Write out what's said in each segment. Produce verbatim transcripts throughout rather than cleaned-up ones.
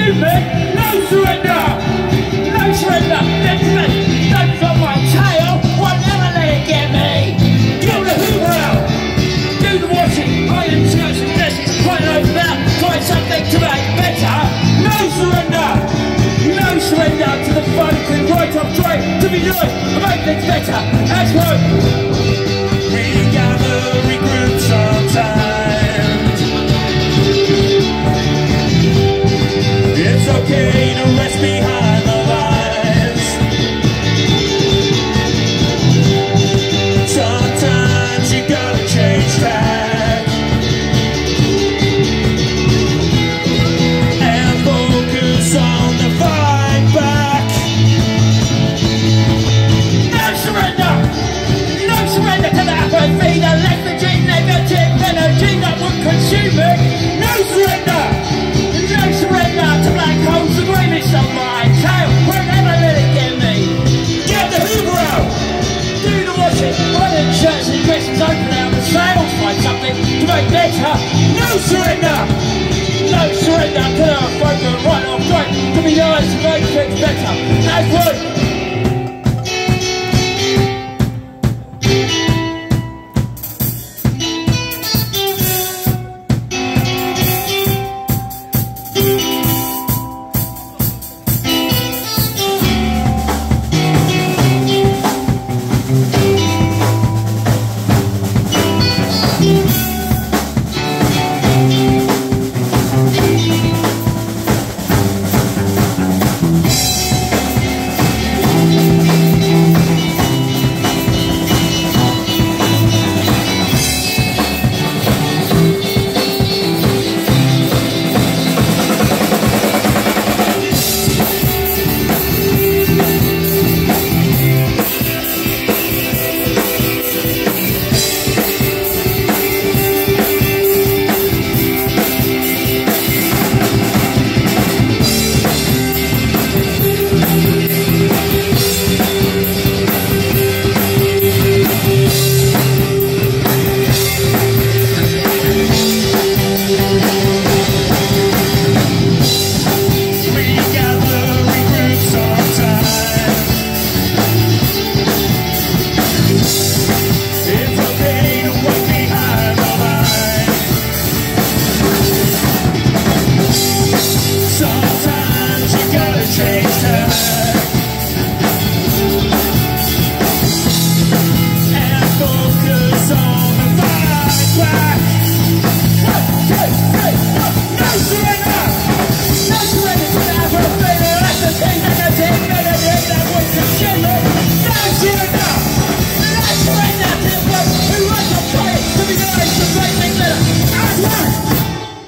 consume me. No surrender. No surrender. That's me. Don't drop my tail. Won't ever let it get me. Get the hoover out. Do the washing. Iron shirts and dresses. Quite over that. Try something to make better. No surrender. No surrender to the folk who right off try to be nice and make things better. That's right. We gather, regroup sometimes. It's okay to rest behind the lines. Sometimes you gotta change track and focus on the fight back. No surrender! No surrender to that apathy, the lethargy, negative energy that would consume me. No surrender! No surrender to black holes, the grimace of my tail. Won't ever let it get me. Get the hoover out! Do the washing, iron shirts and dresses, open out the sails, find something to make better. No surrender! No surrender to the folk who right off right to be nice and make things better. That's right.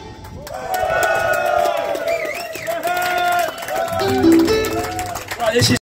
This is